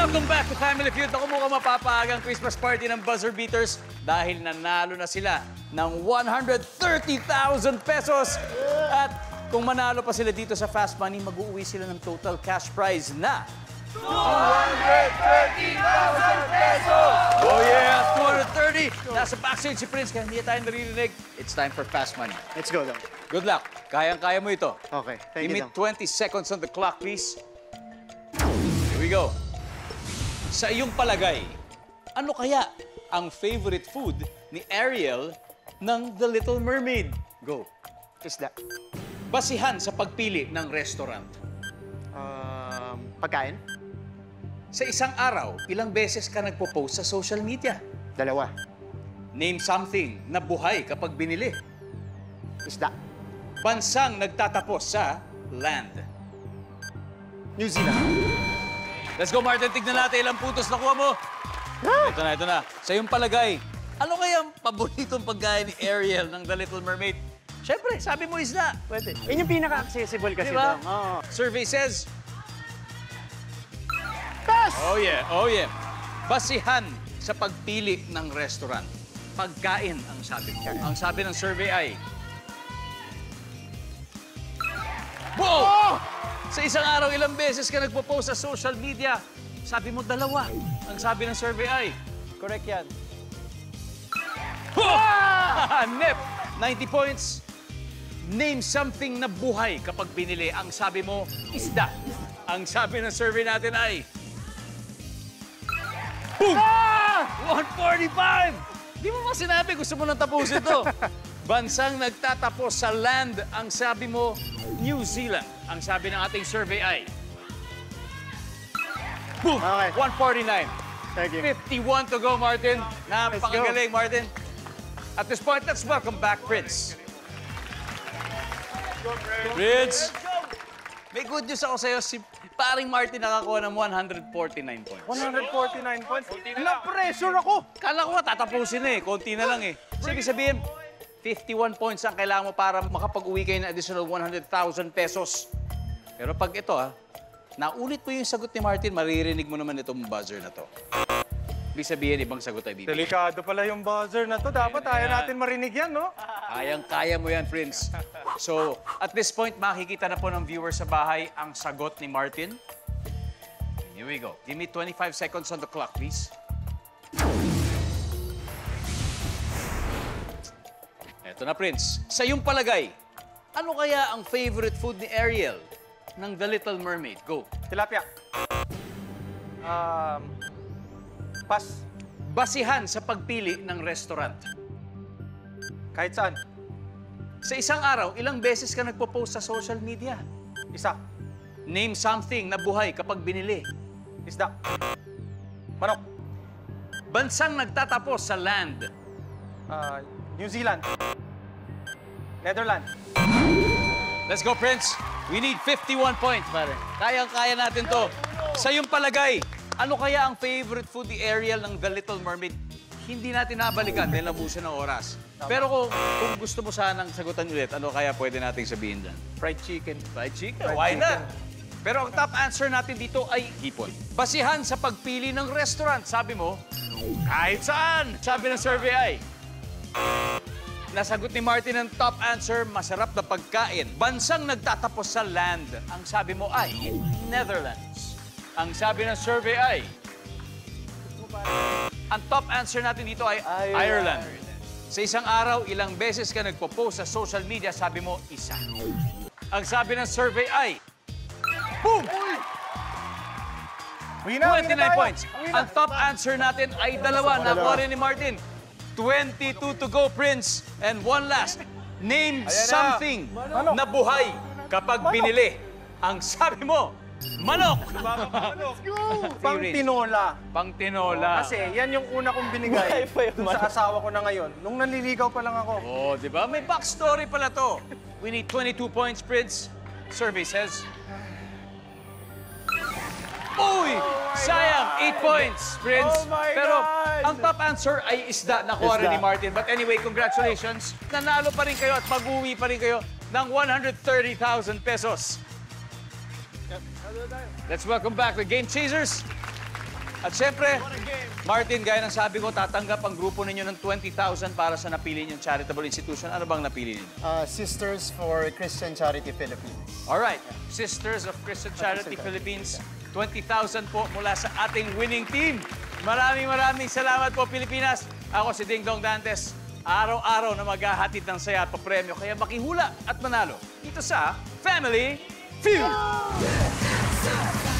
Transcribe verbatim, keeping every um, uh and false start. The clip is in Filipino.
Welcome back to Family Feud. Ako mukhang mapapaagang Christmas party ng Buzzer Beaters dahil nanalo na sila ng one hundred thirty thousand pesos. At kung manalo pa sila dito sa Fast Money, mag-uuwi sila ng total cash prize na two hundred thirty thousand pesos! Oh yeah, two hundred thirty! Nasa backstage si Prince, kaya hindi tayo naririnig. It's time for Fast Money. Let's go, Dong. Good luck. Kayang-kaya mo ito. Okay, thank Give you, me twenty seconds on the clock, please. Here we go. Sa iyong palagay, ano kaya ang favorite food ni Ariel ng The Little Mermaid? Go. Isda. Basihan sa pagpili ng restaurant. Um, pagkain? Sa isang araw, ilang beses ka nagpo-post sa social media? Dalawa. Name something na buhay kapag binili. Isda. Bansang nagtatapos sa land. New Zealand. Let's go, Martin. Tignan natin ilang puntos nakuha mo. Ah! Ito na, ito na. Sa iyong palagay, ano kaya ang paboritong pagkain ni Ariel ng The Little Mermaid? Siyempre, sabi mo isda. Pwede. Yun yung pinaka-accessible kasi, Diba? Dong. Oo. Survey says... Pass! Oh yeah, oh yeah. Basihan sa pagpili ng restaurant. Pagkain ang sabi mo. Ang sabi ng survey ay... Wow! Oh! Sa isang araw, ilang beses ka nagpo-post sa social media? Sabi mo, dalawa. Ang sabi ng survey ay... Correct yan. Ah! Nep! ninety points. Name something na buhay kapag binili. Ang sabi mo, isda. Ang sabi ng survey natin ay... Boom! Ah! one forty-five! Di mo ba sinabi gusto mo nang tapusin to? Bansang nagtatapos sa land, ang sabi mo, New Zealand. Ang sabi ng ating survey ay... Boom! Okay. one forty-nine. Thank you. fifty-one to go, Martin. Napakagaling, Martin. At this point, let's welcome back Prince. Prince, may good news ako sa'yo. Si paring Martin nakakuha ng one hundred forty-nine points. one hundred forty-nine points. Na-pressure ako! Kala ko nga tatapusin na eh. Konti na lang eh. So, ibig sabihin, fifty-one points ang kailangan mo para makapag-uwi kayo ng additional one hundred thousand pesos. Pero pag ito ah, naulit mo yung sagot ni Martin, maririnig mo naman itong buzzer na to. Ibig sabihin, ibang sagot ay bibigyan. Delikado pala yung buzzer na to. Dapat ayaw natin marinig yan, no? Kayang-kaya mo yan, Prince. So, at this point, makikita na po ng viewers sa bahay ang sagot ni Martin. Here we go. Give me twenty-five seconds on the clock, please. Eto na, Prince. Sa iyong palagay, ano kaya ang favorite food ni Ariel ng The Little Mermaid? Go. Tilapia. Um, pass. Basihan sa pagpili ng restaurant. Kahit saan. Sa isang araw, ilang beses ka nagpo-post sa social media? Isa. Name something na buhay kapag binili. Isda. Manok. Bansang nagtatapos sa land. Uh, New Zealand. Netherlands. Let's go, Prince. We need fifty-one points, pare. Kayang-kaya natin to. Sa iyong palagay, ano kaya ang favorite food ni Ariel ng The Little Mermaid? Hindi natin nabalikan dahil nabusan ng oras. Pero kung, kung gusto mo sanang sagutan ulit, ano kaya pwede nating sabihin dyan? Fried chicken. Fried chicken. Fried Why chicken. not? Pero ang top answer natin dito ay hipon. Basihan sa pagpili ng restaurant. Sabi mo, kahit saan. Sabi ng survey ay, nasagot ni Martin ang top answer, masarap na pagkain. Bansang nagtatapos sa land. Ang sabi mo ay Netherlands. Ang sabi ng survey ay, ang top answer natin dito ay Ireland. Sa isang araw, ilang beses ka nagpo-post sa social media, sabi mo, isa. Ang sabi ng survey ay, boom! twenty-nine points. Ang top answer natin ay dalawa. Nakuha rin ni Martin. twenty-two to go, Prince. And one last. Name something na buhay kapag binili. Ang sabi mo, manok! Pang tinola. Pang tinola. Kasi yan yung una kong binigay dun sa asawa ko na ngayon. Nung nanliligaw pa lang ako. Oh, di ba? May backstory pala to. We need twenty-two points, Prince. Survey says. Uy! Sayang! eight points, Prince. Oh my Pero God! ang top answer ay isda. Nakuha rin ni Martin. But anyway, congratulations. Nanalo pa rin kayo at mag-uwi pa rin kayo ng one hundred thirty thousand pesos. Let's welcome back the Game Chasers. At syempre, Martin, gaya ng sabi ko, tatanggap ang grupo ninyo ng twenty thousand para sa napili niyong charitable institution. Ano bang napili ninyo? Uh, Sisters for Christian Charity Philippines. Alright, Sisters of Christian Charity Philippines, twenty thousand po mula sa ating winning team. Maraming maraming salamat po, Pilipinas. Ako si Ding Dong Dantes. Araw-araw na maghahatid ng saya at papremyo. Kaya makihula at manalo dito sa Family Feud.